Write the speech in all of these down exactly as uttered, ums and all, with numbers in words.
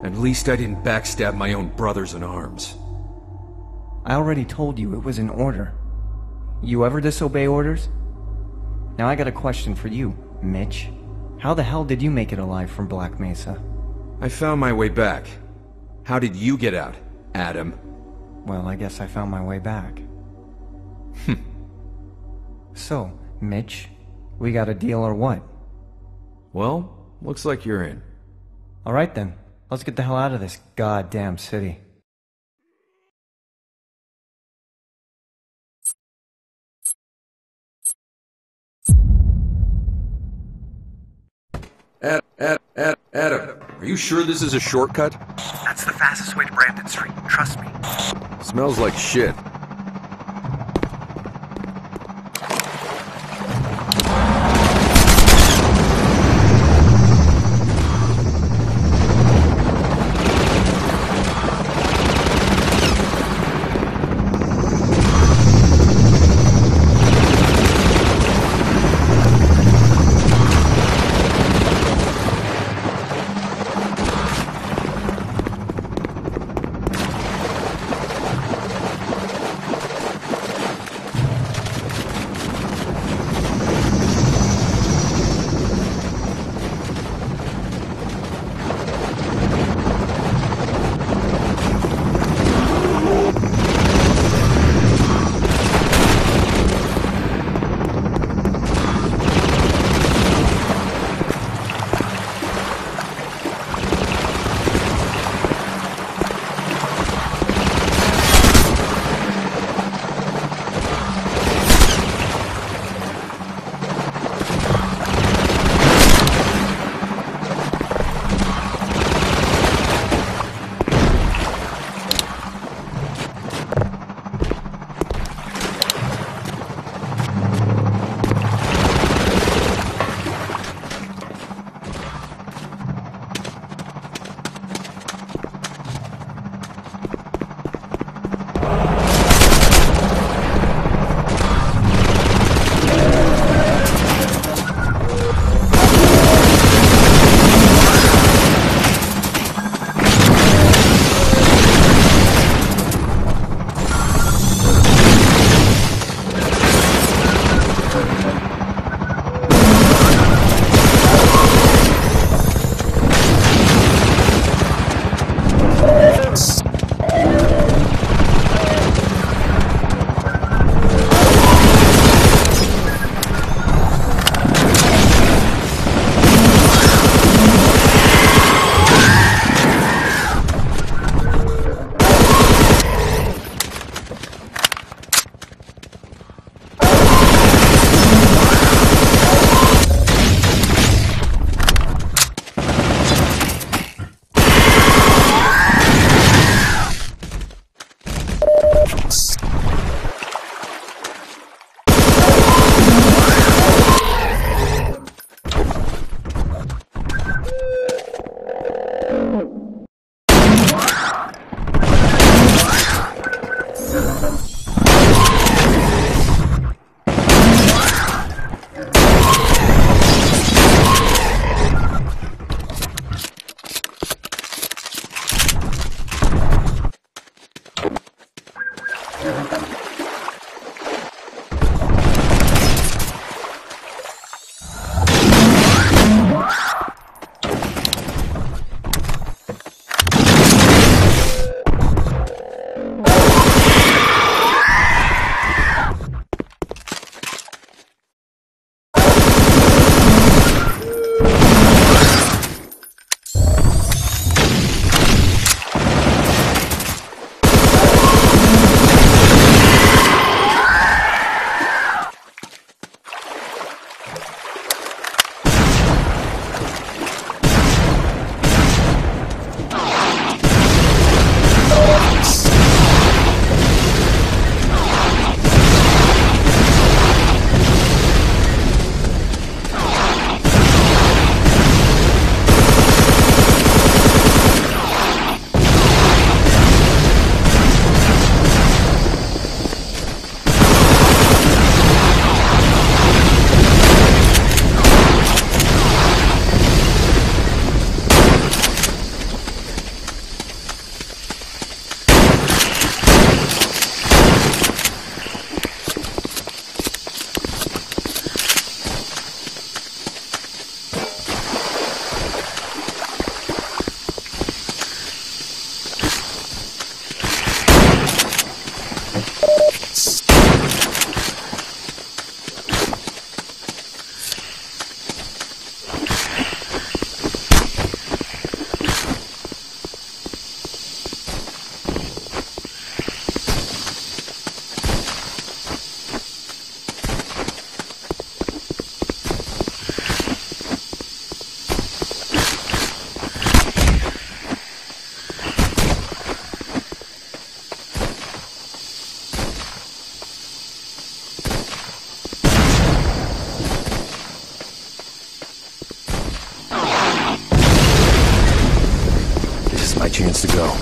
At least I didn't backstab my own brothers in arms. I already told you it was an order. You ever disobey orders? Now I got a question for you, Mitch. How the hell did you make it alive from Black Mesa? I found my way back. How did you get out, Adam? Well, I guess I found my way back. Hmm. So, Mitch, we got a deal or what? Well, looks like you're in. Alright then, let's get the hell out of this goddamn city. Ad, Ad, Ad, Adam, are you sure this is a shortcut? That's the fastest way to Brandon Street, trust me. Smells like shit. This is my chance to go.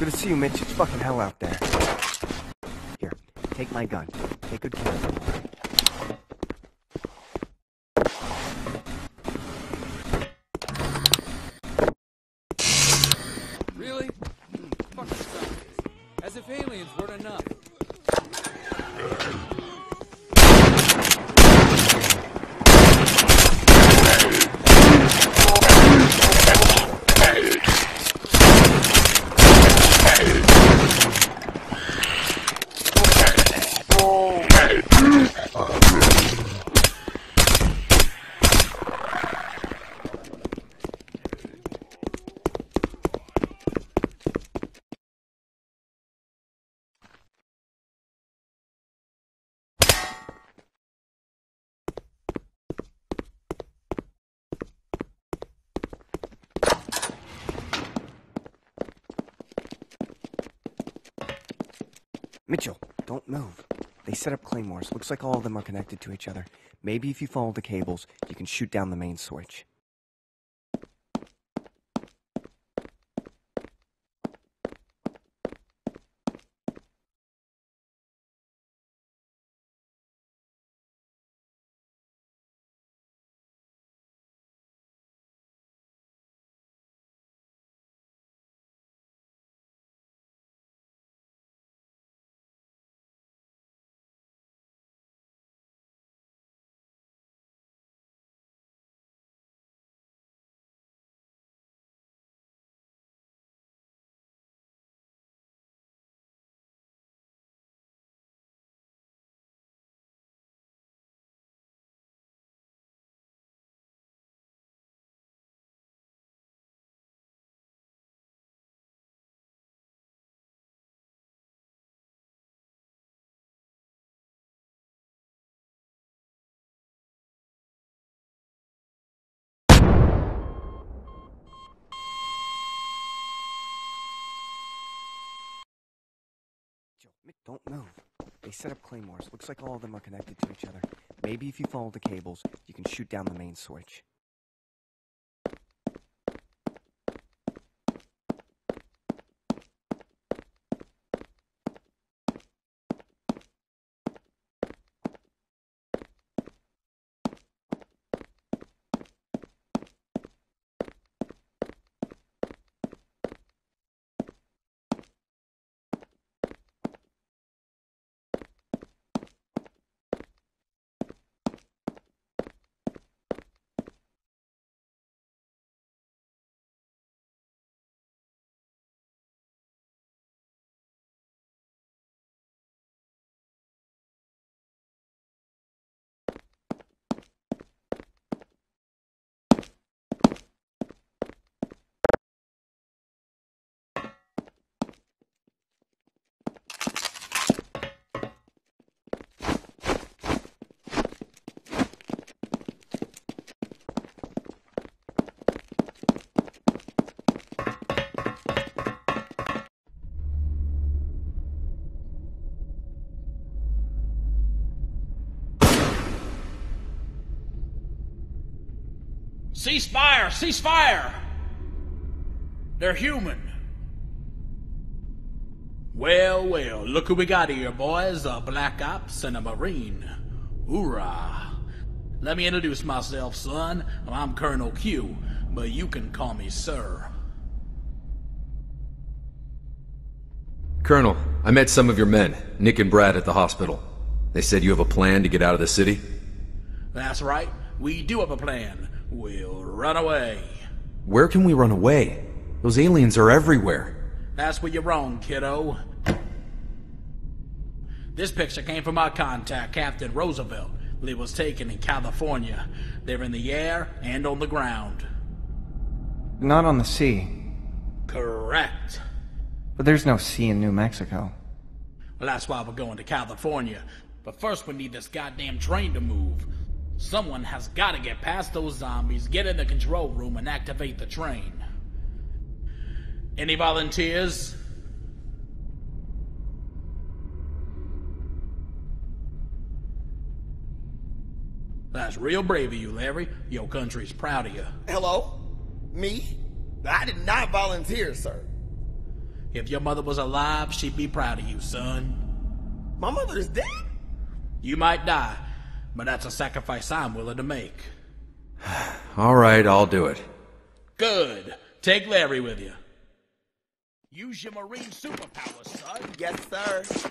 Good to see you, Mitch. It's fucking hell out there. Here, take my gun. Take good care of it. Really? Fucking suckers. As if aliens weren't enough. Mitchell, don't move. They set up claymores. Looks like all of them are connected to each other. Maybe if you follow the cables, you can shoot down the main switch. Don't move. They set up claymores. Looks like all of them are connected to each other. Maybe if you follow the cables, you can shoot down the main switch. Cease fire! Cease fire! They're human. Well, well, look who we got here, boys. A Black Ops and a Marine. Hoorah! Let me introduce myself, son. I'm Colonel Q, but you can call me Sir. Colonel, I met some of your men, Nick and Brad, at the hospital. They said you have a plan to get out of the city? That's right. We do have a plan. We'll run away. Where can we run away? Those aliens are everywhere. That's where you're wrong, kiddo. This picture came from our contact, Captain Roosevelt. It was taken in California. They're in the air and on the ground. Not on the sea. Correct. But there's no sea in New Mexico. Well, that's why we're going to California. But first we need this goddamn train to move. Someone has got to get past those zombies, get in the control room, and activate the train. Any volunteers? That's real brave of you, Larry. Your country's proud of you. Hello? Me? I did not volunteer, sir. If your mother was alive, she'd be proud of you, son. My mother is dead? You might die, but that's a sacrifice I'm willing to make. All right, I'll do it. Good. Take Larry with you. Use your marine superpowers, son. Yes, sir.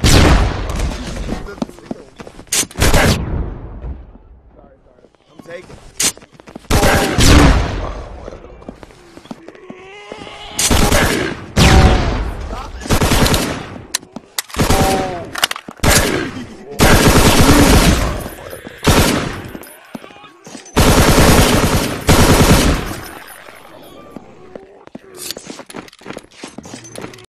Take it.